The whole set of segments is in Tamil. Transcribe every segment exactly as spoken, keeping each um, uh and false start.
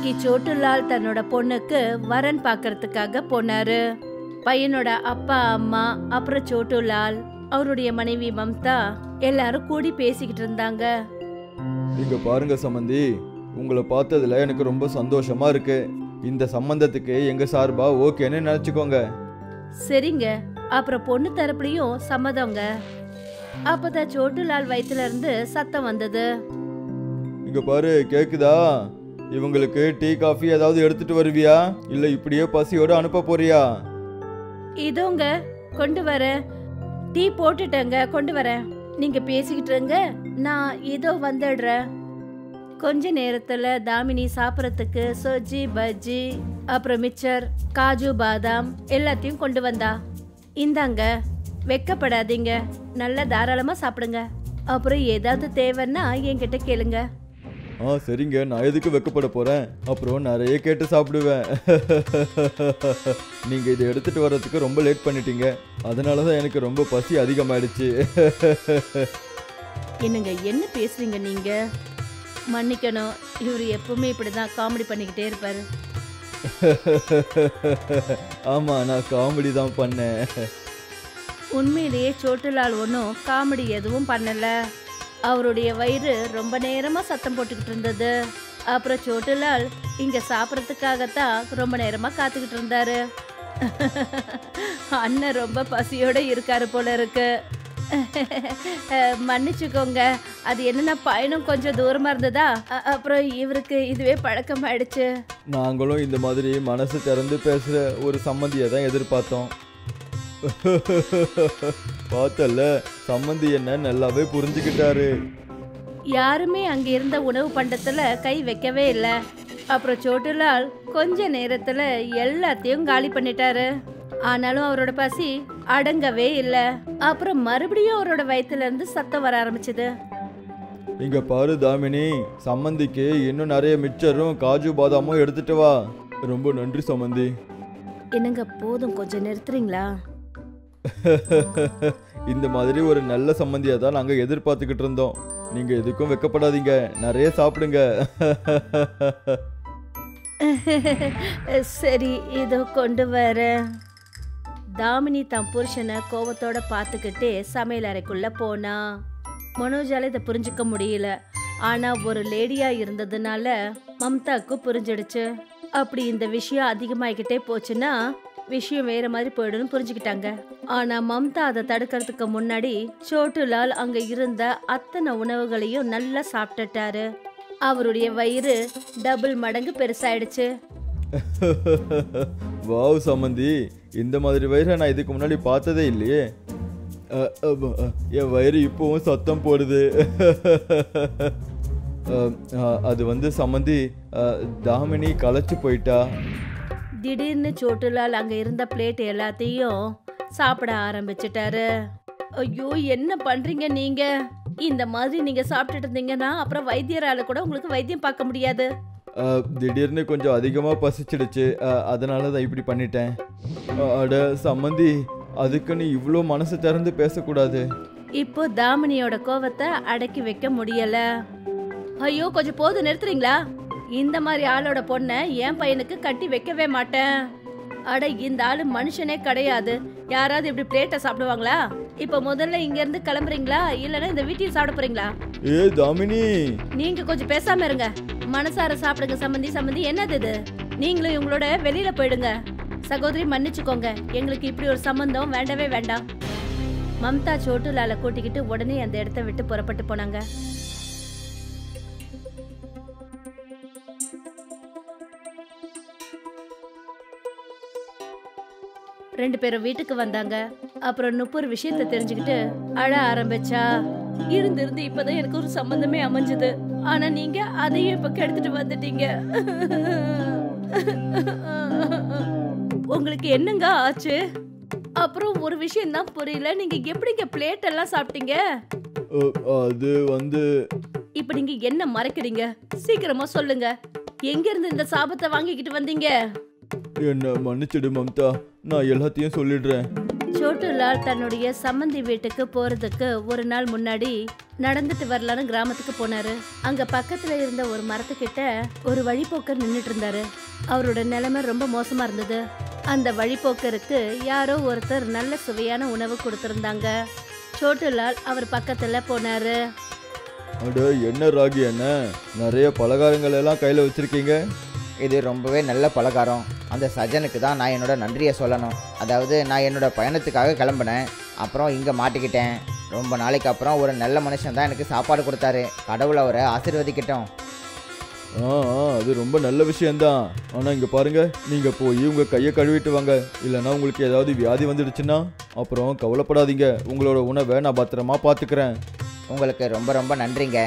அன்னைக்கு சோட்டுலால் தன்னோட பொண்ணுக்கு வரன் பார்க்கறதுக்காக போனாரு. பையனோட அப்பா அம்மா அப்புறம் சோட்டுலால் அவருடைய மனைவி மம்தா எல்லாரும் கூடி பேசிக்கிட்டு இருந்தாங்க. இங்க பாருங்க சம்பந்தி, உங்களை பார்த்ததுல எனக்கு ரொம்ப சந்தோஷமா இருக்கு. இந்த சம்பந்தத்துக்கு எங்க சார்பா ஓகேன்னு நினைச்சுக்கோங்க. சரிங்க, அப்புறம் பொண்ணு தரப்புலயும் சம்மதங்க. அப்பதான் சோட்டுலால் வயிற்றுல இருந்து சத்தம் வந்தது. இங்க பாரு, கேக்குதா? இவங்களுக்கு டீ காஃபி ஏதாவது எடுத்துட்டு வருவியா, இல்ல இப்படியே பசியோட அனுப்ப போறியா? இதோங்க கொண்டு வரேன். டீ போட்டுட்டேங்க, கொண்டு வரேன். நீங்க பேசிக்கிட்டு இருங்க, நான் இதோ வந்துடுறேன். கொஞ்ச நேரத்துல தாமினி சாப்பிடறதுக்கு சொஜ்ஜி பஜ்ஜி அப்புறம் மிச்சர் காஜு பாதாம் எல்லாத்தையும் கொண்டு வந்தா. இந்தாங்க, வெக்கப்படாதீங்க, நல்லா தாராளமா சாப்பிடுங்க. அப்புறம் ஏதாவது தேவைன்னா என்கிட்ட கேளுங்க. ஆ சரிங்க, நான் எதுக்கு வெக்கப்பட போறேன், அப்புறம் நிறைய கேட்டு சாப்பிடுவேன். நீங்க இதை எடுத்துட்டு வர்றதுக்கு ரொம்ப லேட் பண்ணிட்டீங்க, அதனாலதான் எனக்கு ரொம்ப பசி அதிகமாயிடுச்சு. என்னங்க என்ன பேசுறீங்க நீங்க? மன்னிக்கணும், இவரு எப்பவுமே இப்படிதான் காமெடி பண்ணிக்கிட்டே இருப்பாரு. ஆமா, நான் காமெடி தான் பண்ணேன். உண்மையிலேயே சோட்டுலால் ஒன்றும் காமெடி எதுவும் பண்ணல. அவருடைய வயிறு ரொம்ப நேரமா சத்தம் போட்டுக்கிட்டு இருந்தது. அப்புறம் சோட்டுலால் இங்க சாப்பிட்றதுக்காகத்தான் ரொம்ப நேரமா காத்துக்கிட்டு இருந்தாரு. அண்ணன் ரொம்ப பசியோட இருக்காரு போல இருக்கு. மன்னிச்சுக்கோங்க, அது என்னன்னா பயணம் கொஞ்சம் தூரமா இருந்ததா, அப்புறம் இவருக்கு இதுவே பழக்கம் ஆயிடுச்சு. நாங்களும் இந்த மாதிரி மனசு திறந்து பேசுற ஒரு சம்மந்தியை தான் எதிர்பார்த்தோம். பார்த்தல, சம்மந்தி என்ன நல்லாவே புரிஞ்சுக்கிட்டாரு. யாருமே அங்க இருந்த உணவு பண்டத்துல கை வைக்கவே இல்லை. அப்புறம் சோட்டுலால் கொஞ்ச நேரத்துல எல்லாத்தையும் காலி பண்ணிட்டாரு. ஆனாலும் அவரோட பசி அடங்கவே இல்லை. அப்புறம் மறுபடியும் அவரோட வயிற்றுல இருந்து சத்தம் வர ஆரம்பிச்சது. இங்க பாரு தாமினி, சம்மந்திக்கு இன்னும் நிறைய மிச்சரும் காஜு பாதாமும் எடுத்துட்டு வா. ரொம்ப நன்றி சம்மந்தி. என்னங்க போதும், கொஞ்சம் நிறுத்துறீங்களா? இந்த மாதிரி ஒரு நல்ல சம்மந்தியா தான் நாங்க எதிர்பார்த்துக்கிட்டு இருந்தோம். நீங்க எதுக்கும் வெக்கப்படாதீங்க, நிறைய சாப்பிடுங்க. சரி, இதோ கொண்டு வரேன். தாமினி தன் புருஷனை கோவத்தோட பார்த்துக்கிட்டே சமையல் அறைக்குள்ள போனா. மனோஜால இதை புரிஞ்சுக்க முடியல. ஆனா ஒரு லேடியா இருந்ததுனால மம்தாக்கு புரிஞ்சிடுச்சு. அப்படி இந்த விஷயம் அதிகமாகிக்கிட்டே போச்சுன்னா விஷயம் வேற மாதிரி போயிடும்னு புரிஞ்சுக்கிட்டாங்க. ஆனா மம்தா அதை தடுக்கிறதுக்கு முன்னாடி சோட்டுலால் அங்க இருந்த அத்தனை உணவுகளையும் நல்லா சாப்பிட்டுட்டாரு. அவருடைய வயிறு டபுள் மடங்கு பெருசாயிடுச்சு. வாவ் சம்மந்தி, இந்த மாதிரி வயிறை நான் இதுக்கு முன்னாடி பார்த்ததே இல்லையே. என் வயிறு இப்பவும் சத்தம் போடுது. அது வந்து சம்மந்தி, தாமினி களைச்சு போயிட்டா. திடீர்னு சோட்டுலால் அங்க இருந்த பிளேட் எல்லாத்தையும் சாப்பிட ஆரம்பிச்சிட்டாரு. ஐயோ, என்ன பண்றீங்க நீங்க? இந்த மாதிரி நீங்க சாப்பிட்டுட்டு இருந்தீங்கன்னா அப்புறம் வைத்தியரால கூட உங்களுக்கு வைத்தியம் பார்க்க முடியாது. திடீர்னு கொஞ்சம் அதிகமா பசிச்சிடுச்சு, அதனால தான் இப்படி பண்ணிட்டேன். அட சம்மந்தி, அதுக்கு நீ இவ்வளோ மனசு திறந்து பேசக்கூடாது. இப்போ தாமினியோட கோவத்தை அடக்கி வைக்க முடியல. ஐயோ, கொஞ்சம் போது நிறுத்துறீங்களா? இந்த மாதிரி ஆளோட பொண்ணை என் பையனுக்கு கட்டி வைக்கவே மாட்டேன். அட, இந்த ஆளு மனுஷனே கிடையாது. யாராவது இப்படி பிளேட்டை சாப்பிடுவாங்களா? இப்ப முதல்ல இங்க இருந்து கிளம்புறீங்களா, இல்லன்னா இந்த வீட்டையும் சாப்பிட போறீங்களா? ஏ தாமினி, நீங்க கொஞ்சம் பேசாம இருங்க. மனசார சாப்பிடுங்க. சம்பந்தி சம்பந்தி என்னது இது? நீங்களும் இவங்களோட வெளியில போயிடுங்க. சகோதரி மன்னிச்சுக்கோங்க, எங்களுக்கு இப்படி ஒரு சம்பந்தம் வேண்டவே வேண்டாம். மம்தா சோட்டுலால கூட்டிக்கிட்டு உடனே அந்த இடத்த விட்டு புறப்பட்டு போனாங்க. ரெண்டு பேரும் வீட்டுக்கு வந்தாங்க. அப்புறம் நுப்பூர் விஷயத்தை தெரிஞ்சுக்கிட்டு அழ ஆரம்பிச்சா. இருந்து இருந்து இப்பதான் எனக்கு ஒரு சம்பந்தமே அமைஞ்சது. ஆனா நீங்க அதையும் இப்ப கெடுத்துட்டு வந்துட்டீங்க. உங்களுக்கு என்னங்க ஆச்சு? அப்புறம் ஒரு விஷயம் தான் புரியல, நீங்க எப்படிங்க பிளேட் எல்லாம் சாப்பிட்டீங்க? அது வந்து இப்ப நீங்க என்ன மறைக்கிறீங்க? சீக்கிரமா சொல்லுங்க. எங்க இருந்து இந்த சாபத்தை வாங்கிக்கிட்டு வந்தீங்க? என்ன மன்னிச்சிடு மம்தா, நான் எல்லாத்தையும் சொல்லிடுறேன். சோட்டுலால் தன்னுடைய சம்மந்தி வீட்டுக்கு போறதுக்கு ஒரு நாள் முன்னாடி நடந்துட்டு வரலான்னு கிராமத்துக்கு போனாரு. அங்க பக்கத்துல இருந்த ஒரு மரத்துக்கிட்ட ஒரு வழிபோக்கர் நின்னுட்டு இருந்தாரு. அவரோட நிலைமை ரொம்ப மோசமா இருந்தது. அந்த வழிபோக்கருக்கு யாரோ ஒருத்தர் நல்ல சுவையான உணவு கொடுத்திருந்தாங்க. சோட்டுலால் அவர் பக்கத்துல போனாரு. அட என்ன ராகி என்ன நிறைய பலகாரங்கள் எல்லாம் கையில் வச்சிருக்கீங்க. இது ரொம்பவே நல்ல பலகாரம். அந்த சஜனுக்கு தான் நான் என்னோட நன்றியை சொல்லணும். அதாவது நான் என்னோட பயணத்துக்காக கிளம்பினேன், அப்புறம் இங்கே மாட்டிக்கிட்டேன். ரொம்ப நாளைக்கு அப்புறம் ஒரு நல்ல மனுஷன் தான் எனக்கு சாப்பாடு கொடுத்தாரு. கடவுள் அவரை ஆசீர்வதிக்கட்டும். ஆ ஆ, அது ரொம்ப நல்ல விஷயம்தான். ஆனால் இங்கே பாருங்க, நீங்கள் போய் உங்கள் கையை கழுவிட்டு வாங்க. இல்லைன்னா உங்களுக்கு ஏதாவது வியாதி வந்துடுச்சுன்னா அப்புறம் கவலைப்படாதீங்க. உங்களோட உணவை நான் பத்திரமா பார்த்துக்கிறேன். உங்களுக்கு ரொம்ப ரொம்ப நன்றிங்க.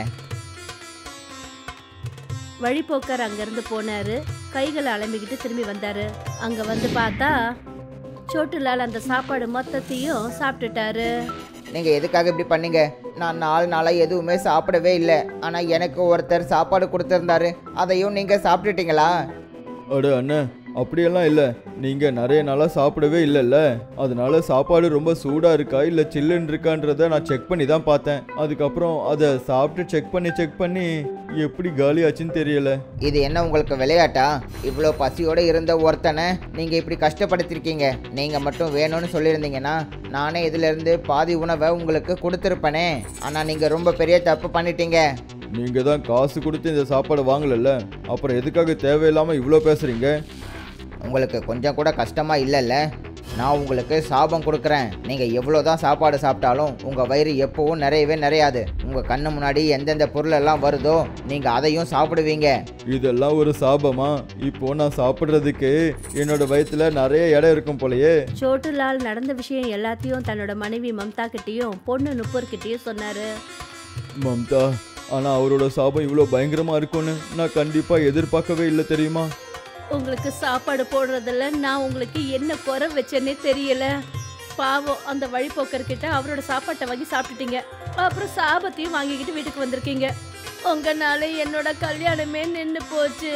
வழிபோக்கர் அங்கிருந்து போனாரு. கைகளை அலம்பிக்கிட்டு திரும்பி வந்தாரு. அங்க வந்து பார்த்தா சோட்டுலால் அந்த சாப்பாடு மொத்தத்தையும் சாப்பிட்டுட்டாரு. நீங்கள் எதுக்காக இப்படி பண்ணீங்க? நான் நாலு நாளாக எதுவுமே சாப்பிடவே இல்லை. ஆனால் எனக்கு ஒருத்தர் சாப்பாடு கொடுத்துருந்தாரு, அதையும் நீங்கள் சாப்பிட்டுட்டீங்களா? அட அண்ணன், அப்படியெல்லாம் இல்லை. நீங்கள் நிறைய நாளாக சாப்பிடவே இல்லைல்ல, அதனால சாப்பாடு ரொம்ப சூடாக இருக்கா இல்லை சில்லுன்னு இருக்கான்றத நான் செக் பண்ணி தான் பார்த்தேன். அதுக்கப்புறம் அதை சாப்பிட்டு செக் பண்ணி செக் பண்ணி எப்படி காலி ஆச்சுன்னு தெரியல. இது என்ன உங்களுக்கு விளையாட்டா? இவ்வளோ பசியோடு இருந்த ஒருத்தனை நீங்கள் இப்படி கஷ்டப்படுத்திருக்கீங்க. நீங்கள் மட்டும் வேணும்னு சொல்லியிருந்தீங்கன்னா நானே இதிலிருந்து பாதி உணவை உங்களுக்கு கொடுத்துருப்பேனே. ஆனால் நீங்கள் ரொம்ப பெரிய தப்பு பண்ணிட்டீங்க. நீங்கள் தான் காசு கொடுத்து இந்த சாப்பாடை வாங்கலல்ல, அப்புறம் எதுக்காக தேவையில்லாமல் இவ்வளோ பேசுகிறீங்க? உங்களுக்கு கொஞ்சம் கூட கஷ்டமாக இல்லைல்ல? நான் உங்களுக்கு சாபம் கொடுக்குறேன். நீங்கள் எவ்வளோ தான் சாப்பாடு சாப்பிட்டாலும் உங்கள் வயிறு எப்போவும் நிறையவே நிறையாது. உங்கள் கண்ணு முன்னாடி எந்தெந்த பொருளெல்லாம் வருதோ நீங்கள் அதையும் சாப்பிடுவீங்க. இதெல்லாம் ஒரு சாபமா? இப்போ நான் சாப்பிட்றதுக்கு என்னோட வயிற்றுல நிறைய இடம் இருக்கும் போலயே. சோட்டுலால் நடந்த விஷயம் எல்லாத்தையும் தன்னோட மனைவி மம்தா கிட்டேயும் பொண்ணு நுப்பர் கிட்டேயும் சொன்னாரு. மம்தா, ஆனால் அவரோட சாபம் இவ்வளோ பயங்கரமாக இருக்கும்னு நான் கண்டிப்பாக எதிர்பார்க்கவே இல்லை தெரியுமா? உங்களுக்கு சாப்பாடு போடுறதுல நான் உங்களுக்கு என்ன குறை வச்சேன்னே தெரியல. பாவம் அந்த வழிபோக்கர்கிட்ட அவரோட சாப்பாட்டை வாங்கி சாப்பிட்டுட்டீங்க. அப்புறம் சாபத்தையும் வாங்கிக்கிட்டு வீட்டுக்கு வந்திருக்கீங்க. உங்கனால என்னோட கல்யாணமே நின்று போச்சு.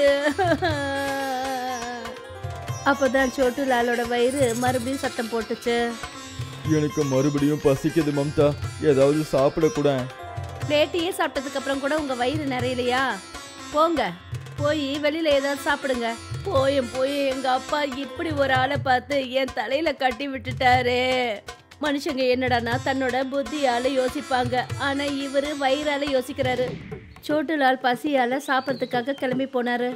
அப்பதான் சோட்டுலாலோட வயிறு மறுபடியும் சத்தம் போட்டுச்சு. எனக்கு மறுபடியும் பசிக்குது மம்தா, ஏதாவது சாப்பிடக்கூட. பிளேட்டையே சாப்பிட்டதுக்கு அப்புறம் கூட உங்க வயிறு நிறையலையா? போங்க, போய் வெளியில ஏதாவது சாப்பிடுங்க. போயும் போய் எங்க அப்பா இப்படி ஒரு ஆளை பார்த்து என் தலையில கட்டி விட்டுட்டாரு. மனுஷங்க என்னடானா தன்னோட புத்தியால யோசிப்பாங்க, ஆனா இவரு வயிறால யோசிக்கிறாரு. சோட்டுலால் பசியால சாப்பிட்றதுக்காக கிளம்பி போனாரு.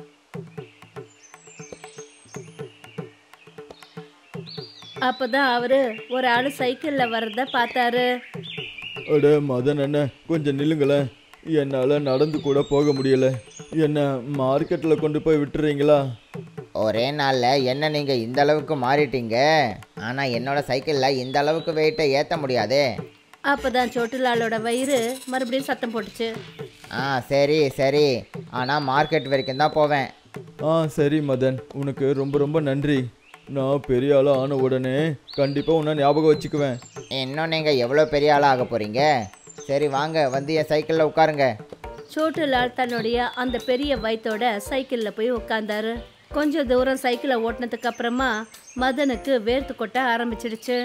அப்பதான் அவரு ஒரு ஆளு சைக்கிள்ல வர்றத பார்த்தாரு. அட மதன் அண்ணன், கொஞ்சம் நில்லுங்களேன். என்னால் நடந்து கூட போக முடியல. என்ன மார்க்கெட்டில் கொண்டு போய் விட்டுறீங்களா? ஒரே நாளில் என்ன நீங்கள் இந்த அளவுக்கு மாறிட்டீங்க? ஆனால் என்னோட சைக்கிளில் இந்த அளவுக்கு வெயிட்டை ஏற்ற முடியாதே. அப்பதான் சோட்டுலாலோட வயிறு மறுபடியும் சத்தம் போட்டுச்சு. ஆ சரி சரி, ஆனால் மார்க்கெட் வரைக்கும் தான் போவேன். ஆ சரி மதன், உனக்கு ரொம்ப ரொம்ப நன்றி. நான் பெரிய ஆளாக ஆன உடனே கண்டிப்பாக உன்னை ஞாபகம் வச்சுக்குவேன். இன்னும் நீங்கள் எவ்வளோ பெரிய ஆளாக ஆக போகிறீங்க? சரி வாங்க, வந்து என் சைக்கிளில் உட்காருங்க. சோட்டுலால் தன்னுடைய அந்த பெரிய வயித்தோட சைக்கிள்ல போய் உட்கார்ந்தாரு. கொஞ்சம் தூரம் சைக்கிளை ஓட்டினதுக்கு அப்புறமா மதனுக்கு வேர்த்து கொட்ட ஆரம்பிச்சிடுச்சு.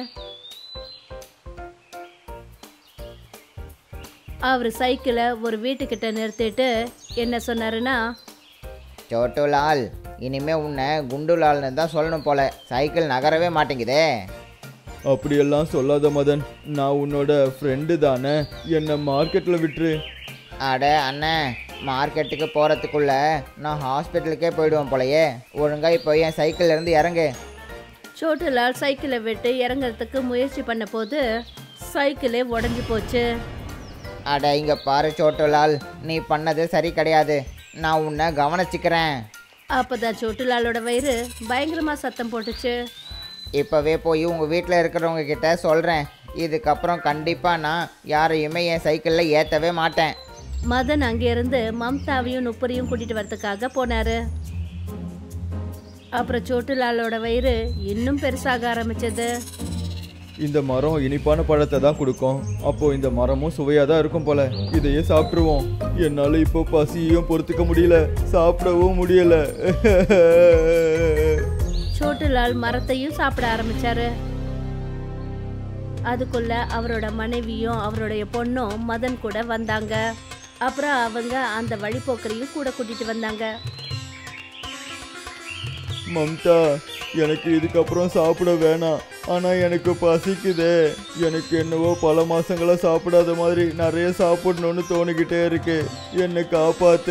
அவர் சைக்கிளை ஒரு வீட்டுக்கிட்ட நிறுத்திட்டு என்ன சொன்னாருன்னா, சோட்டுலால், இனிமே உன்னை குண்டுலால்னு தான் சொல்லணும் போல. சைக்கிள் நகரவே மாட்டேங்குதே. அப்படியெல்லாம் சொல்லாத மதன், நான் உன்னோட ஃப்ரெண்டு தானே, என்னை மார்க்கெட்டில் விட்டுரு. அட அண்ணன், மார்க்கெட்டுக்கு போகிறதுக்குள்ள நான் ஹாஸ்பிட்டலுக்கே போயிடுவேன் போலையே. ஒழுங்காக இப்போ என் சைக்கிள்ல இருந்து இறங்கு. சோட்டுலால் சைக்கிளை விட்டு இறங்குறதுக்கு முயற்சி பண்ண போது சைக்கிளே உடஞ்சி போச்சு. அட இங்கே பாரு சோட்டுலால், நீ பண்ணது சரி கிடையாது. நான் உன்னை கவனிச்சுக்கிறேன். அப்பதான் சோட்டுலாலோட வயிறு பயங்கரமா சத்தம் போட்டுச்சு. இப்போவே போய் உங்கள் வீட்டில் இருக்கிறவங்க கிட்ட சொல்கிறேன். இதுக்கப்புறம் கண்டிப்பாக நான் யாரையுமே என் சைக்கிளில் ஏற்றவே மாட்டேன். மதன் அங்கிருந்து மம்தாவையும் நுப்பரையும் கூட்டிட்டு வரதுக்காக போனாரு. அப்புறம் சோட்டுலாலோட வயிறு இன்னும் பெருசாக ஆரம்பிச்சது. இந்த மரம் இனிப்பான பழத்தை தான் கொடுக்கும், அப்போ இந்த மரமும் சுவையாக தான் இருக்கும் போல. இதையே சாப்பிட்ருவோம். என்னால் இப்போ பசியும் பொறுத்துக்க முடியல, சாப்பிடவும் முடியல. சோட்டுலால் மரத்தையும் சாப்பிட ஆரம்பிச்சாரு. அதுக்குள்ள அவரோட மனைவியும் அவருடைய பொண்ணும் மதன் கூட வந்தாங்க. அப்புறம் அவங்க அந்த வழிபோக்கரையும் கூட கூட்டிட்டு வந்தாங்க. மம்தா, எனக்கு இதுக்கப்புறம் சாப்பிட வேணாம். ஆனால் எனக்கு பசிக்குதே. எனக்கு என்னவோ பல மாசங்களா சாப்பிடாத மாதிரி நிறைய சாப்பிடணும்னு தோணிக்கிட்டே இருக்கு. என்னை காப்பாத்து.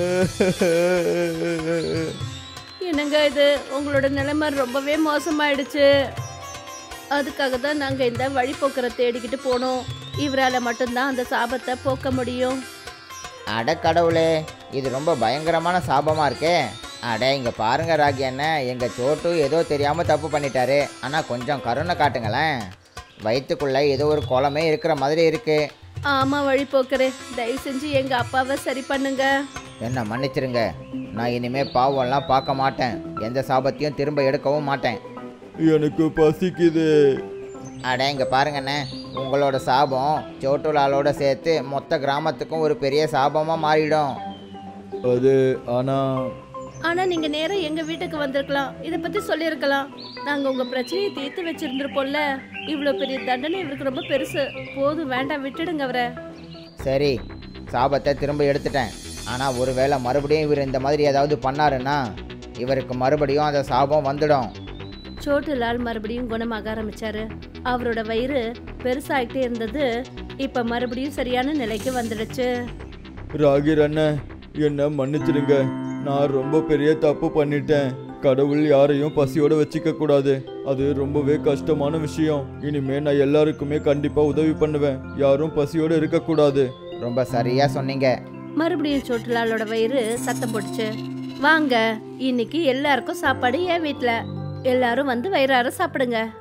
என்னங்க இது, உங்களோட நிலைமை ரொம்பவே மோசமாயிடுச்சு. அதுக்காக தான் நாங்கள் இந்த வழிபோக்கரை தேடிக்கிட்டு போனோம். இவரால் மட்டும்தான் அந்த சாபத்தை போக்க முடியும். அட கடவுளே, இது ரொம்ப பயங்கரமான சாபமாக இருக்கே. அட இங்கே பாருங்க ராகி அண்ணன், எங்கள் சோட்டு ஏதோ தெரியாமல் தப்பு பண்ணிட்டாரு. ஆனால் கொஞ்சம் கருணை காட்டுங்களேன். வயிற்றுக்குள்ளே ஏதோ ஒரு குளமே இருக்கிற மாதிரி இருக்கு. ஆமாம் வழிபோக்கரே, தயவு செஞ்சு எங்கள் அப்பாவை சரி பண்ணுங்க. என்ன மன்னிச்சிருங்க. நான் இனிமேல் பாவம்லாம் பார்க்க மாட்டேன். எந்த சாபத்தையும் திரும்ப எடுக்கவும் மாட்டேன். எனக்கு பசிக்குது. அட இங்கே பாருங்கண்ணே, உங்களோட சாபம் சோட்டுலாலோட சேர்த்து மொத்த கிராமத்துக்கும் ஒரு பெரிய சாபமாக மாறிடும். அது ஆனால் ஆனால் நீங்கள் நேராக எங்கள் வீட்டுக்கு வந்திருக்கலாம். இதை பற்றி சொல்லியிருக்கலாம். நாங்கள் உங்கள் பிரச்சனையை தீர்த்து வச்சுருந்துருப்போம்ல. இவ்வளோ பெரிய தண்டனை இவருக்கு ரொம்ப பெருசு. போதும், வேண்டாம், விட்டுடுங்க அவரை. சரி, சாபத்தை திரும்ப எடுத்துட்டேன். ஆனால் ஒருவேளை மறுபடியும் இவர் இந்த மாதிரி ஏதாவது பண்ணாருன்னா இவருக்கு மறுபடியும் அந்த சாபம் வந்துடும். சோட்டுலால் மறுபடியும் குணமாக ஆரம்பிச்சாரு. அவரோட வயிறு பெருசாகிட்டே இருந்தது. இப்போ மறுபடியும் சரியான நிலைக்கு வந்துடுச்சு. ராகிர் அண்ணன், என்ன மன்னிச்சிடுங்க. நான் ரொம்ப பெரிய தப்பு பண்ணிட்டேன். கடவுள் யாரையும் பசியோட வச்சுக்க கூடாது. அது ரொம்பவே கஷ்டமான விஷயம். இனிமே நான் எல்லாருக்குமே கண்டிப்பா உதவி பண்ணுவேன். யாரும் பசியோட இருக்கக்கூடாது. ரொம்ப சரியா சொன்னீங்க. மறுபடியும் சோட்டுலாலோட வயிறு சத்தம் போட்டுச்சு. வாங்க, இன்னைக்கு எல்லாருக்கும் சாப்பாடு என் வீட்டில். எல்லாரும் வந்து வயிறார சாப்பிடுங்க.